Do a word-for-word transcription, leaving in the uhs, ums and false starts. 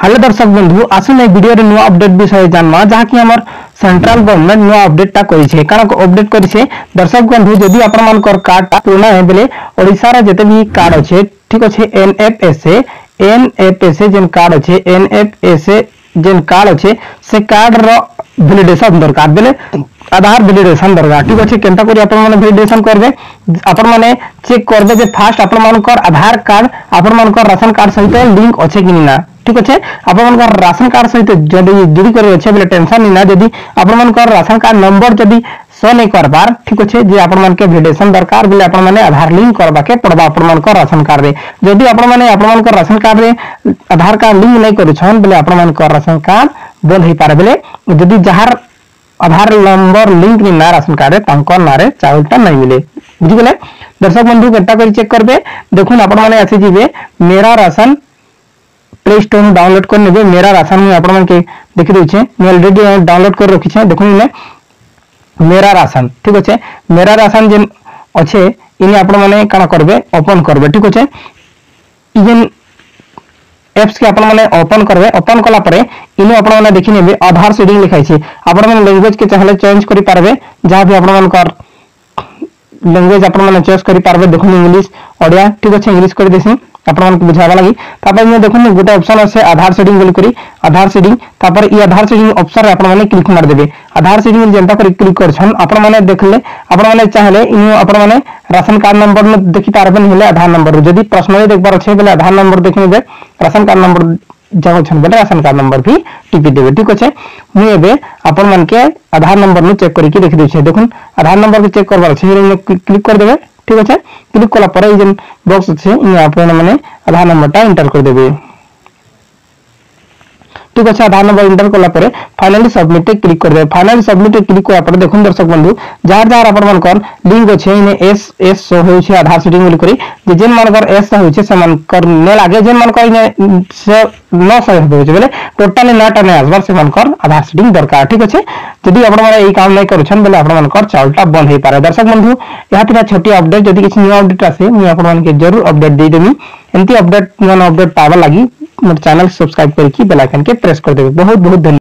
hello दर्शक बंधु आसन ए वीडियो रे नुआ अपडेट विषय जानवा जहा कि हमर सेंट्रल गवर्नमेंट नुआ अपडेट टा करि छै कारण अपडेट करि छै दर्शक बंधु यदि आपण मानकर कार्ड टा पुराना है बेले ओडिसा रे जते भी कार्ड अछि ठीक अछि एनएफएसए एनएफएसए जेन कार्ड अछि एनएफएसए जेन कार्ड अछि से कार्ड रो वैलिडेशन दरकार बेले आधार वैलिडेशन दरकार ठीक अछि केनता करी आपण माने वैलिडेशन करबे आपण माने चेक करबे जे फास्ट आपण मानकर आधार कार्ड आपण मानकर राशन कार्ड सहित लिंक अछि कि ना ठीक अच्छे आपण राशन कार्ड सहित जदि जुड़ी कर अच्छे बेले टेंशन नहीं ना यदि आपण राशन कार्ड नंबर जदि शो नहीं कर पार ठीक अच्छे जे आपण मन के वैलिडेशन दरकार बेले आपण माने आधार लिंक करबा के पड़बा आपण मन राशन कार्ड रे जदि आपण माने आपण मन राशन कार्ड रे आधार कार्ड लिंक नहीं करि छन बेले आपण मन राशन कार्ड बंद ही पारे बेले जदि जहार आधार नंबर लिंक नहीं ना राशन कार्ड रे तांकर नारे चाउलटा नहीं मिले बुझि गेले दर्शक बंधु केटा कर चेक करबे देखुन आपण माने आसी जिवे मेरा राशन प्ले स्टोर में डाउनलोड कर नेबे मेरा राशन में आपण मन के देखि दै छै मैं ऑलरेडी डाउनलोड कर रखि छै देखुन ने मेरा राशन ठीक अछि मेरा राशन जेन अछि इने आपण माने काना करबे ओपन करबे ठीक अछि इजन एप्स के आपण माने ओपन करबे ओपन कला परे इने आपण माने देखि नेबे आधार सेटिंग लिखाइ छै आपण माने लैंग्वेज के चाहले चेंज करि पारबे जहां भी आपण मन कर लैंग्वेज आपण माने चॉइस करि पारबे देखुन इंग्लिश ओडिया ठीक अछि इंग्लिश करि देसी आपण मन बुझावा लागि तापर में देखुन गोटे ऑप्शन আছে आधार सेटिंग बोल करी आधार सेटिंग तापर ई आधार सेटिंग ऑप्शन रे आपण माने क्लिक मार देबे आधार सेटिंग जेंता कर क्लिक करछन आपण माने देखले आपण माने चाहले इ आपण माने राशन कार्ड नंबर में देखि पारबन हेले आधार नंबर जदी पर्सनली देखबार छै बेले आधार नंबर देखिबे राशन कार्ड नंबर जाओ छन बेले राशन कार्ड नंबर भी टिपि देबे ठीक अछि मु एबे आपण मन के आधार नंबर नु चेक करी के देखि दै छै देखुन आधार नंबर के चेक करबार छै क्लिक कर देबे ठीक अच्छे क्लिक कला पर ई जेन बॉक्स अछि इ आपण माने आधार नंबर टा एंटर कर देबे ठीक अच्छे आधार नंबर एंटर कला पर फाइनली सबमिट क्लिक कर देबे फाइनली सबमिट क्लिक कला पर देखुन दर्शक बंधु जार जार आपण मानकर लिंक अछि इने एस एस शो होय छै आधार सेटिंग बोल करी जे जेन मानकर एस होय छै से मानकर ने लागे जेन मानकर इने से नौ सौ होय छै बेले टोटली नाटा ने आसबार से मानकर आधार सेटिंग दरकार ठीक अछि यदि आपण माने ई काम नै करू छन बेले आपण मानकर चाउलटा बंद हे पारे दर्शक बंधु या तिना छोटी अपडेट यदि किछ न्यू अपडेट आसे मैं आपण मान के जरूर अपडेट दे देमी एंती अपडेट न्यू अपडेट पावा लागि मोर चैनल सब्सक्राइब करके बेल आइकन के प्रेस कर देबे बहुत बहुत